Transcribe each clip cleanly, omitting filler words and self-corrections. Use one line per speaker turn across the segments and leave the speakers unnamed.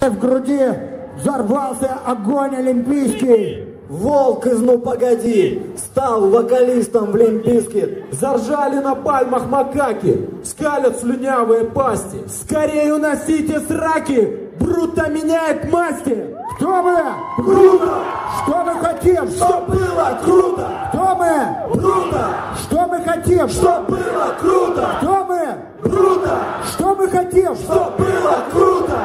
В груди взорвался огонь олимпийский.
Волк из «Ну погоди» стал вокалистом в Лимп Бизкит.
Заржали на пальмах макаки, скалят слюнявые пасти.
Скорее уносите сраки, Бруто меняет масти. Кто мы?
Бруто!
Что мы хотим?
Чтоб было круто!
Кто мы?
Бруто!
Что мы хотим?
Чтоб было круто!
Кто мы?
Бруто!
Что мы хотим?
Чтоб было круто!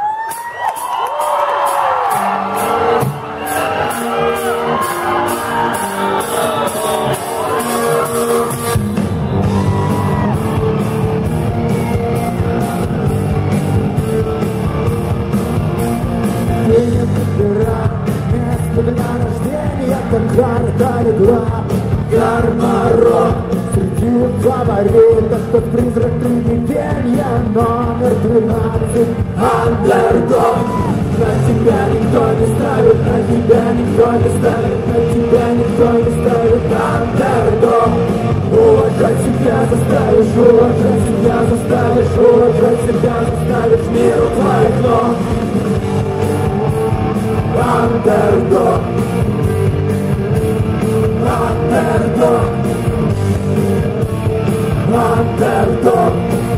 Место для рождения, как карта легла. Гарморок среди фаворитов, тот призрак привидения, номер 12.
Андердог! На тебя никто не ставит, на тебя никто не ставит, на тебя никто не ставит. Андердог! Уважать себя заставишь, уважать себя заставишь, уважать себя заставишь миру твоих ног. Андердог! Андердог! Андердог!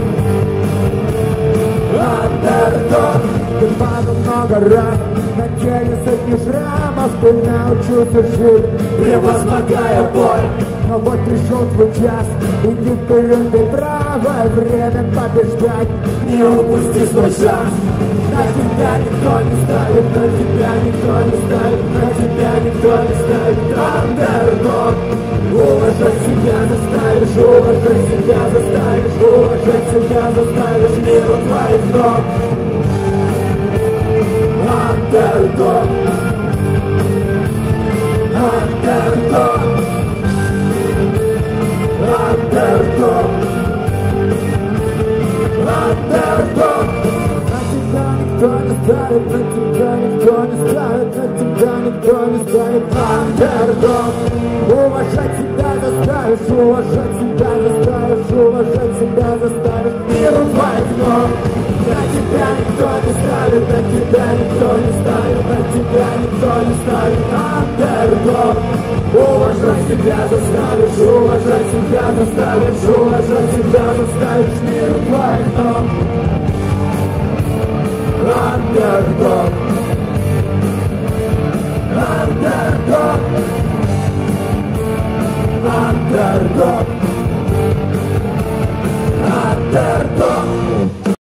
Андердог!
Ты падал много раз, на теле сотни шрамов, ты научился жить,
превозмогая боль.
но вот пришел твой час, иди вперед, ты правое время побеждать.
Не упусти свой шанс. На тебя никто не ставит, на тебя никто не ставит, на тебя никто не ставит. Андердог! Уважать себя заставишь, уважать себя заставишь, уважать себя заставишь миру твоих ног. Андердог! Андердог! Андердог! Андердог!
Никто не ставит, на тебя никто не ставит, на тебя никто не ставит.
Андердог!
Уважать себя заставишь, уважать себя заставишь, уважать себя заставишь
Миру твоих ног. На тебя никто не ставит, на тебя никто не ставит, на тебя никто не ставит. Андердог! Уважать себя заставишь, уважать себя заставишь, уважать себя заставишь миру твоих ног.